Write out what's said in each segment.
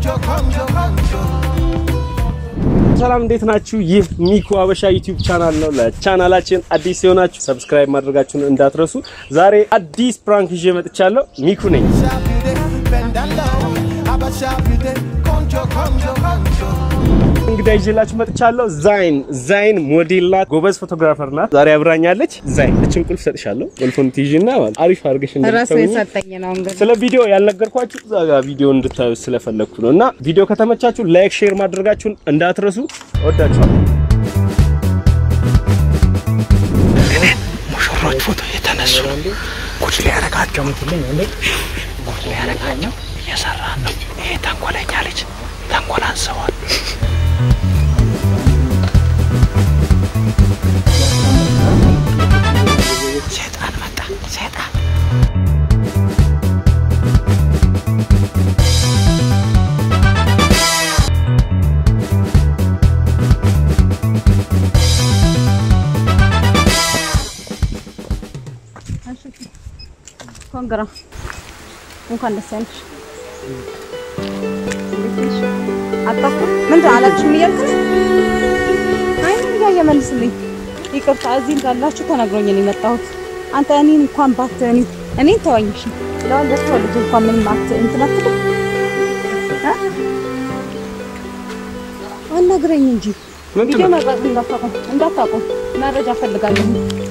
ሰላም እንዴት ናችሁ? ይህ ሚኩ አበሻ ዩቲዩብ ቻናል ነው። ለቻናላችን አዲስ የሆናችሁ ሰብስክራይብ ማድረጋችሁን እንዳትረሱ። ዛሬ አዲስ ፕራንክ ይዤ መጥቻለሁ። ሚኩ ነኝ። እንግዲህ ይዤላችሁ መጥቻለሁ። ዛይን ሞዴል ናት፣ ጎበዝ ፎቶግራፈር ናት። ዛሬ አብራኛለች። ዛይን እቺን ቁልፍ ሰጥሻለሁ። ቁልፉን ትይዥና ማለት አሪፍ አድርገሽ እንደምትሰሩኝ ስለ ቪዲዮ ያልነገርኳችሁ ዛጋ ቪዲዮ እንድታዩ ስለፈለኩ ነውና ቪዲዮ ከተመቻችሁ ላይክ ሼር ማድረጋችሁን እንዳትረሱ። ወዳችኋለሁ። ሙሽሮች ፎቶ የተነሱ ቁጭ ሊያረጋቸው እየሰራ ነው። ይሄ ተንኮለኛ ልጅ ተንኮል አንሰዋል። ሰይጣን መጣ። ሰይጣን ኮንግራ እንኳን ደስ ያለሽ። አጣኩ ምን አላችሁ ይያልከኝ? አይ ያየመልስልኝ ይቅርታ እዚህ እንዳላችሁ ተነግሮኝ ነው የመጣሁት። አንተ እኔን እንኳን ባትኒ እኔን ተወኝሽ ለወል ለተወልጅ እንኳን ምን ማት እንትናት አናግረኝ እንጂ ቪዲዮ መቅረጽ እንዳታቆም መረጃ ፈልጋለሁ።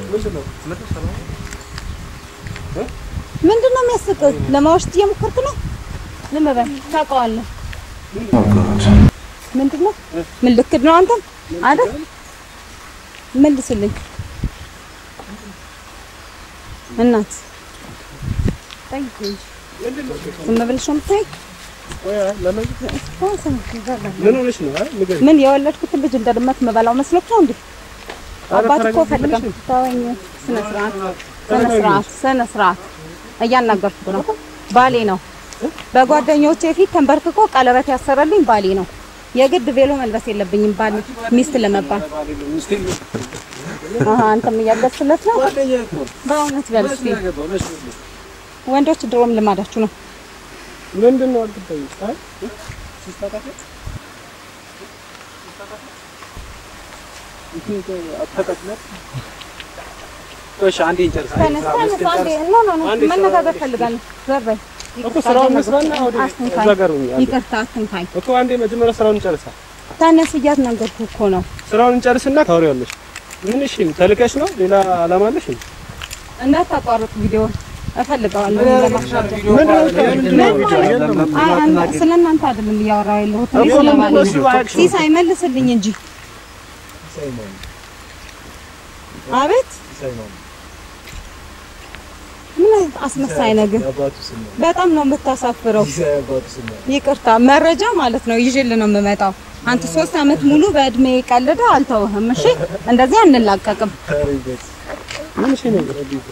ምንድነው የሚያስቀው? ለማውሽት እየሞከርክ ነው? ዝም በል ታውቀዋለህ። ምንድነው? ምን ልክድ ነው አንተም አይደል? መልስልኝ እናት ታይኝ ዝም ብለሽ ነው የምታይ? ምን የወለድኩት ልጅ እንደድመት መበላው መስሎክ ነው እንዴ? አባት እኮ ፈልገም ታወኝ። ስነ ስርዓት እያናገርኩት ነው። ባሌ ነው። በጓደኞቼ ፊት ተንበርክኮ ቀለበት ያሰረልኝ ባሌ ነው። የግድ ቬሎ መልበስ የለብኝም ባል ሚስት ለመባል። አንተም ያገስለት ነው በእውነት በልስ ወንዶች ድሮም ልማዳችሁ ነው። ምንድነው አልተጠይቅ አይ ሲስተካከል አተከትለት አንዴ እንጨርሳ መነጋገር ፈልጋለሁ። ዘርበይ እኮ ስራውን መስራና ወደ ዘገሩኝ ይቅርታ አትንካኝ እኮ አንዴ መጀመሪያ ስራውን እንጨርሳ። ታነስ እያናገርኩ እኮ ነው። ስራውን እንጨርስና ታወሪያለሽ። ምን እሺ ተልከሽ ነው? ሌላ አላማ አለሽ? እንዳታቋርጥ ቪዲዮ እፈልጋለሁ። ስለናንተ አይደለም እያወራሁ ያለሁት ስለማለት ሲሳይ መልስልኝ እንጂ አቤት ምን አስመሳይ ነገር በጣም ነው የምታሳፍረው። ይቅርታ መረጃ ማለት ነው ይዤልህ ነው የምመጣው። አንተ 3 አመት ሙሉ በእድሜ ቀልዳ አልተውህም። እሺ እንደዚህ አንላቀቅም። ምን እሺ ነው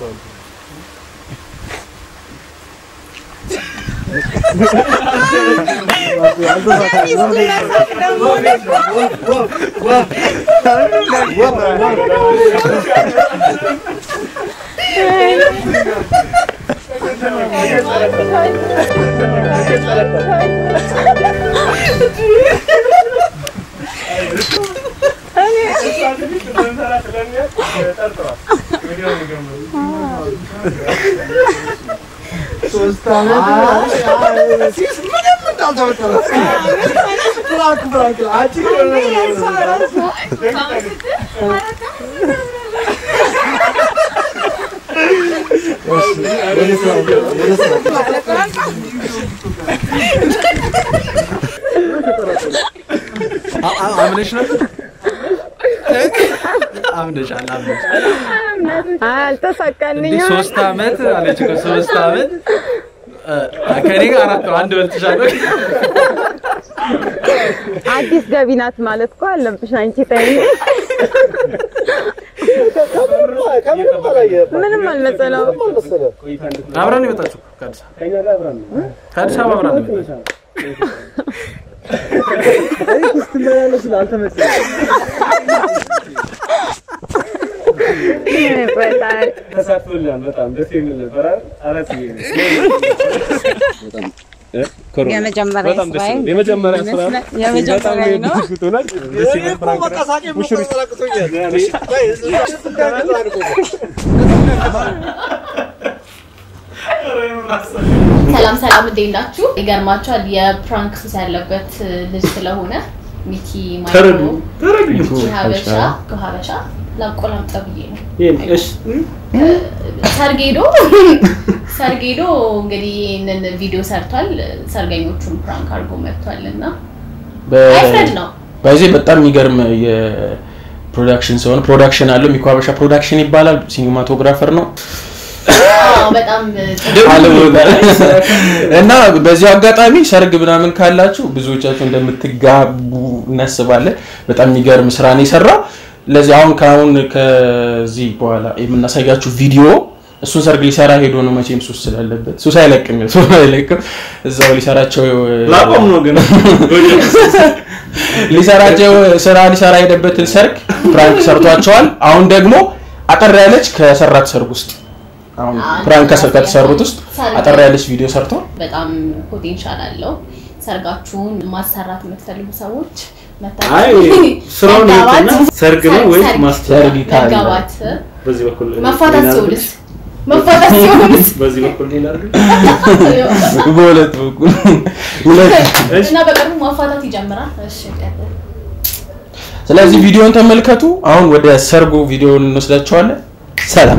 አልተሳካልኝም። 3 አመት አለች እኮ 3 አመት ከኔ ጋር አንድ በልጥሻለሁ። አዲስ ገቢ ናት ማለት እኮ አለብሽ አንቺ ታይ ምንም አልመሰለው። አብራን ይመጣችሁ ከአዲስ አበባ አብራን ይመጣችሁ استمرارنا الألتة مثل. تسافر لهم بتام بتيم البرار أنا تيجي. የመጀመሪያ በጣም ደስ ይላል። የመጀመሪያ ስራ ነው። ሰላም እንዴት ናችሁ? ይገርማችኋል የፕራንክ ሱስ ያለበት ልጅ ስለሆነ ሚኪ ማለት ነው። ሀበሻ ላቆላም ጠብዬ ነው። እሺ ሰርጌዶ እንግዲህ ይሄንን ቪዲዮ ሰርቷል። ሰርገኞቹን ፕራንክ አድርጎ መጥቷልና አይፍረድ ነው። በዚህ በጣም የሚገርም የፕሮዳክሽን ሲሆን ፕሮዳክሽን አለው። ሚኪ ሀበሻ ፕሮዳክሽን ይባላል። ሲኒማቶግራፈር ነው። በጣም እና በዚህ አጋጣሚ ሰርግ ምናምን ካላችሁ ብዙዎቻችሁ እንደምትጋቡ እናስባለን። በጣም የሚገርም ስራ ነው የሰራው። ለዚህ አሁን ከዚህ በኋላ የምናሳያችሁ ቪዲዮ እሱን ሰርግ ሊሰራ ሄዶ ነው። መቼም ሱስ ስላለበት ሱስ አይለቅም እዛው ሊሰራቸው ላቆም ነው ግን ሊሰራ ሄደበትን ሰርግ ፕራንክ ሰርቷቸዋል። አሁን ደግሞ አጠር ያለች ከሰራት ሰርግ ውስጥ አሁን ፕራንክ ከተሰሩት ውስጥ አጠር ያለች ቪዲዮ ሰርቷል። በጣም ፖቴንሻል አለው። ሰርጋችሁን ማሰራት የምትፈልጉ ሰዎች አይ ስራውን ይተና ሰርግ ነው ወይ ማስተርግ ይታያል። በዚህ በኩል መፋታት ሲሆንስ በዚህ በኩል ይላል በሁለት በኩል እና በቅርቡ መፋታት ይጀምራል። እሺ ስለዚህ ቪዲዮን ተመልከቱ። አሁን ወደ ሰርጉ ቪዲዮን እንወስዳቸዋለን። ሰላም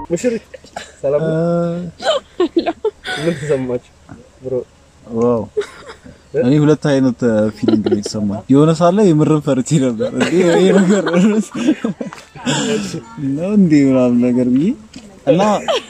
ሙሽሪት ሰላም ምን ተሰማችሁ ብሮ ዋው እኔ ሁለት አይነት ፊሊንግ ነው የተሰማኝ የሆነ ሳለ የምርም ፈርቼ ነበር እንዴ ይሄ ነገር ነው እንዴ ምናምን ነገር ብዬ እና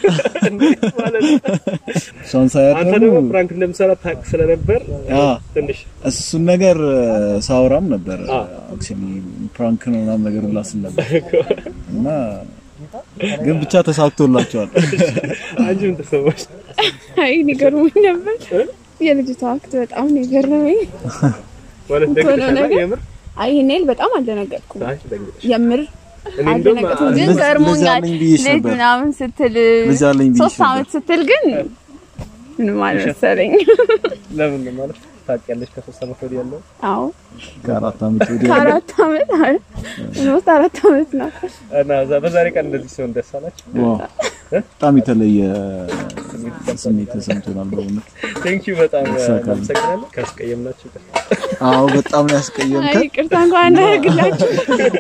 አንተ ደግሞ ፕራንክ እንደምሰራ ታውቅ ስለነበር ትንሽ እሱን ነገር ሳውራም ነበር አክቹሊ ፕራንክ ነው ምናምን ነገር ብላ ስለነበር እና ግን ብቻ ተሳክቶላቸዋል አንቺ ምን ተሰማሽ አይ ንገሩኝ ነበር የልጅቷ አክት በጣም ነው የገረመኝ ማለት ደግነሽ የምር አይ እኔል በጣም አልደነገጥኩም የምር አልደነገጥኩም ግን ገርሞኛል ልጅ ምናምን ስትል 3 አመት ስትል ግን ምን ማለት መሰለኝ ለምን ማለት ታውቂያለሽ ከ3 አመት ወዲህ ያለው አዎ ከ4 አመት ወዲህ 4 አመት አይደል ነው 4 አመት ነው እና በዛሬ ቀን እንደዚህ ሰው እንደሳላችሁ በጣም የተለየ ስሜት ተሰምቶናል በእውነት ቴንክ ዩ በጣም አመሰግናለሁ ካስቀየምናችሁ አዎ በጣም ያስቀየምከ አይ ይቅርታ እንኳን እናደርግላችሁ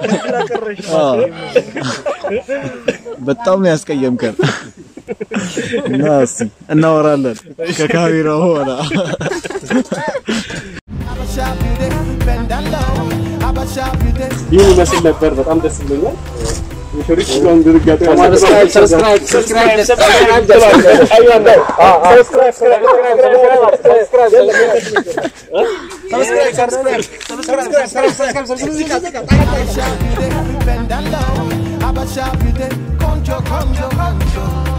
በጣም ያስቀየምከ እና እሺ እናወራለን ከካሜራው ሆና ይህ መስል ነበር በጣም ደስ ብሎኛል ሙሽሪት ስለሆነ ድርጋጤ ሰብስክራይብ Abasha, you did, conjure.